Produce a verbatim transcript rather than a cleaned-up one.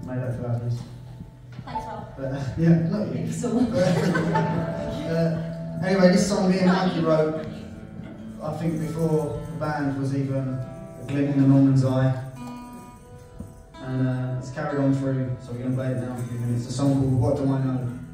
made that for others. Thanks, Rob. But, uh, yeah, not you. Thank you so much. uh, anyway, this song me and Mikey wrote, I think before the band was even a glint in the Norman's eye. And uh, it's carried on through, so we're going to play it now. It's a song called What Do I Know?